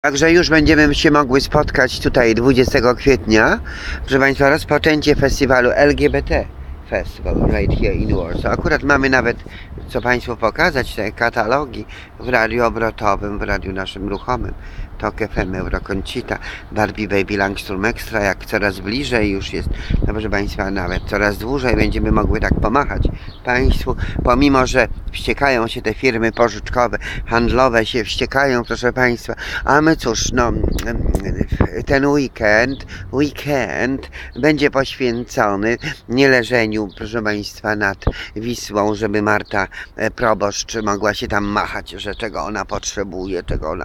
Także już będziemy się mogły spotkać tutaj 20 kwietnia. Proszę Państwa, rozpoczęcie festiwalu LGBT Festival right here in Warsaw. Akurat mamy nawet, co Państwu pokazać, te katalogi w radiu obrotowym, w radiu naszym ruchomym. Tok FM, Eurokoncita, Barbie Baby Langstrom Extra, jak coraz bliżej już jest, no proszę Państwa, nawet coraz dłużej będziemy mogły tak pomachać Państwu, pomimo że wściekają się te firmy pożyczkowe, handlowe się wściekają, proszę Państwa, a my cóż, no ten weekend będzie poświęcony nie leżeniu, proszę Państwa, nad Wisłą, żeby Marta proboszcz mogła się tam machać, że czego ona potrzebuje.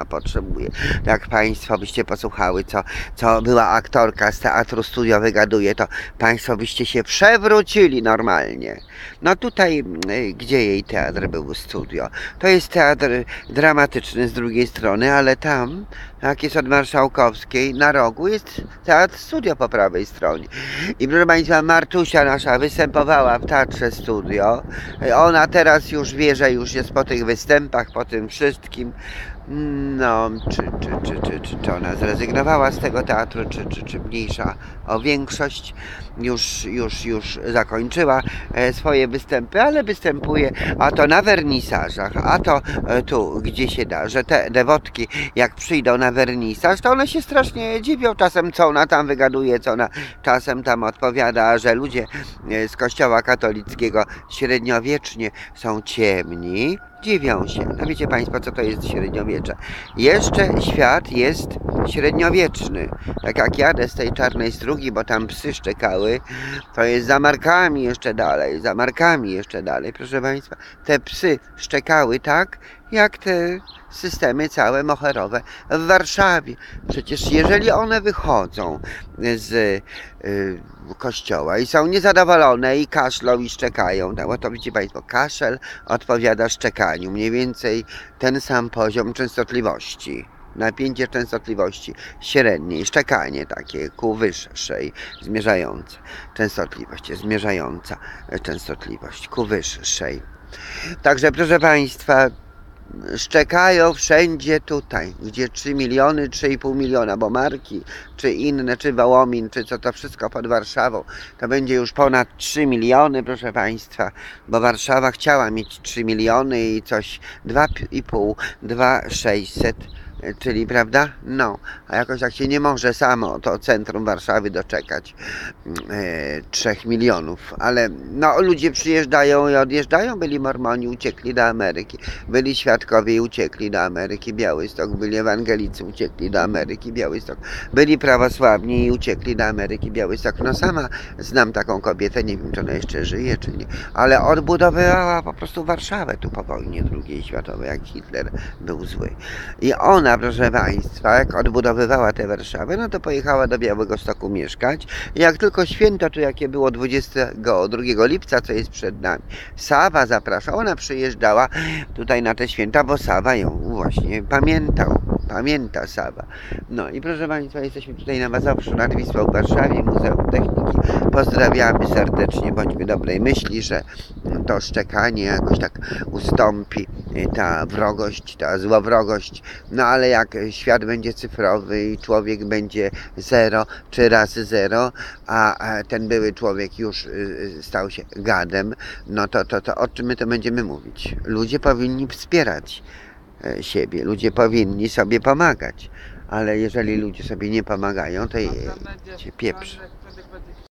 Jak Państwo byście posłuchały, co była aktorka z Teatru Studio wygaduje, to Państwo byście się przewrócili normalnie. No tutaj, gdzie jej teatr był, studio, to jest teatr dramatyczny z drugiej strony, ale tam, jak jest od Marszałkowskiej, na rogu jest Teatr Studio po prawej stronie. I proszę Państwa, Martusia nasza występowała w Teatrze Studio. Ona teraz już wie, że już jest po tych występach, po tym wszystkim. No, czy ona zrezygnowała z tego teatru, czy mniejsza o większość, już zakończyła swoje występy, ale występuje, a to na wernisażach, a to tu, gdzie się da, że te dewotki, jak przyjdą na wernisaż, to one się strasznie dziwią czasem, co ona tam wygaduje, co ona czasem tam odpowiada, że ludzie z kościoła katolickiego średniowiecznie są ciemni. Dziwią się. No wiecie Państwo, co to jest średniowiecze? Jeszcze świat jest średniowieczny. Tak jak jadę z tej Czarnej Strugi, bo tam psy szczekały, to jest za markami jeszcze dalej, proszę Państwa. Te psy szczekały tak, jak te systemy całe moherowe w Warszawie. Przecież jeżeli one wychodzą z kościoła i są niezadowolone i kaszlą i szczekają, no to widzicie Państwo, kaszel odpowiada szczekaniu, mniej więcej ten sam poziom częstotliwości. Napięcie częstotliwości średniej, szczekanie takie ku wyższej, zmierzająca częstotliwość ku wyższej. Także proszę Państwa, szczekają wszędzie tutaj, gdzie 3 miliony, 3,5 miliona, bo marki, czy inne, czy Wołomin, czy co to wszystko pod Warszawą, to będzie już ponad 3 miliony, proszę Państwa, bo Warszawa chciała mieć 3 miliony i coś 2,5, 2,600. Czyli, prawda? No, a jakoś tak się nie może samo to centrum Warszawy doczekać 3 milionów, ale no ludzie przyjeżdżają i odjeżdżają, byli Mormoni, uciekli do Ameryki, byli świadkowie i uciekli do Ameryki, Białystok, byli ewangelicy, uciekli do Ameryki, Białystok, byli prawosławni i uciekli do Ameryki, Białystok. No sama znam taką kobietę, nie wiem czy ona jeszcze żyje czy nie, ale odbudowywała po prostu Warszawę tu po wojnie II światowej, jak Hitler był zły. I ona, proszę Państwa, jak odbudowywała tę Warszawę, no to pojechała do Białegostoku mieszkać. I jak tylko święto tu, jakie było 22 lipca, co jest przed nami, Sawa zapraszał, ona przyjeżdżała tutaj na te święta, bo Sawa ją właśnie pamięta Sawa. No i proszę Państwa, jesteśmy tutaj na Mazowszu nad Wisłą w Warszawie, Muzeum Techniki. Pozdrawiamy serdecznie, bądźmy dobrej myśli, że to szczekanie jakoś tak ustąpi, ta wrogość, ta złowrogość, no ale jak świat będzie cyfrowy i człowiek będzie zero czy razy zero, a ten były człowiek już stał się gadem, no to o czym my to będziemy mówić? Ludzie powinni wspierać siebie, ludzie powinni sobie pomagać, ale jeżeli ludzie sobie nie pomagają, to się pieprzy.